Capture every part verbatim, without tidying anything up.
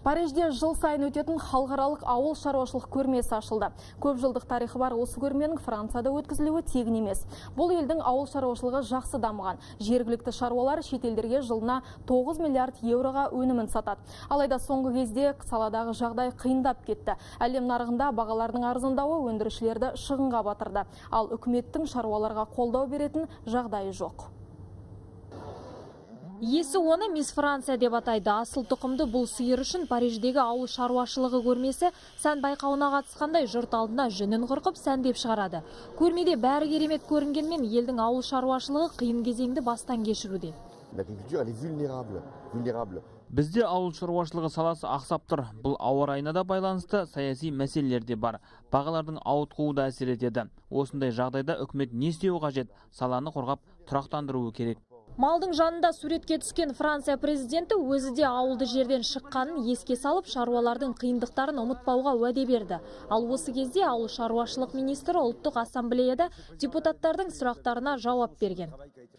Парижде жыл сайын өтетін халықаралық ауыл шаруашылық көрмесі ашылды. Көп жылдық тарихы бар осы көрменің Францияда өткізілуі тегін емес. Бұл елдің ауыл шаруашылығы жақсы дамыған. Жергілікті шаруалар шетелдерге жылына тоғыз миллиард еуроға өнімін сатады. Алайда соңғы кезде саладағы жағдай қиындап кетті. Әлем нарығында бағалардың арзандауы өндірушілерді шығынға батырды. Ал үкіметтің шаруаларға қолдау беретін жағдайы жоқ. Есі оны Мисс Франция деп атайды. Асыл тұқымды бұл сиыр үшін Париждегі ауыл шаруашылығы көрмесі сән байқауына қатысқандай жұрт алдына жүнін қырқып сәндеп шығарады. Көрмеде бәрі керемет көрінгенмен елдің ауыл шаруашылығы қиын кезеңді бастан кешіруде. Бізде ауыл шаруашылығы саласы ақсап тұр. Бұл ауа райына да байланысты саяси мәселелер де бар. Бағалардың ауытқуы да әсер етеді. Осындай жағдайда үкімет не істеуі қажет? Саланы қорғап тұрақтандыруы керек. Малдың жанында суретке түскен Франция президенті өзі де ауылды жерден шыққанын еске салып, шаруалардың қиындықтарын ұмытпауға уәде берді. Ал осы кезде ауыл шаруашылық министрі ұлттық ассамблеяда депутаттардың сұрақтарына жауап берген.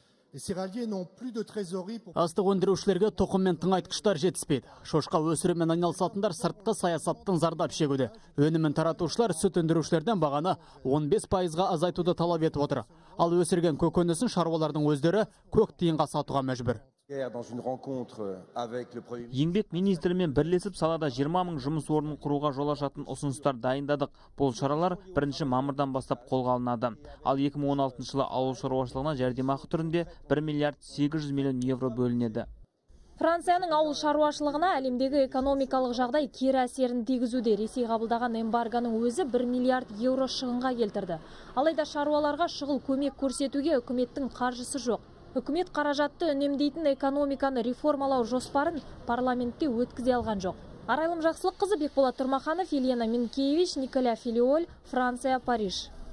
Астық өндірушілерге тұқым мен тыңайтқыштар жетіспейді. Шошқа өсірумен айналысатындар сыртқы саясаттың зардап шегуде. Өнімін таратушылар сүт өндірушілерден бағаны он бес пайызға азайтуды талап етіп отыр. Ал өсірген көкөнісін шаруалардың өздері көк тиынға сатуға мәжбүр. Еңбек министрімен бірлесіп салада жиырма мың жұмыс орнын құруға жол ашатын ұсыныстар дайындадық. Бұл шаралар бірінші мамырдан бастап қолға алынады. Ал екі мың он алтыншы жылы ауыл шаруашылығына жәрдемақы түрінде бір миллиард сегіз жүз миллион евро бөлінеді. Францияның ауыл шаруашылығына әлемдегі экономикалық жағдай кері әсерін тигізуде. Ресей қабылдаған эмбарганың өзі бір миллиард евро шығынға келтірді. Алайда шаруаларға шұғыл көмек көрсетуге үкіметтің қаржысы жоқ. Үкімет қаражатты үнемдейтін экономиканы реформалау жоспарын парламентте өткізе алған жоқ. Арайлым Жақсылыққызы, Бекболат Тұрмаханов, Елена Минкевич, Николя Филиоль, Франция, Париж.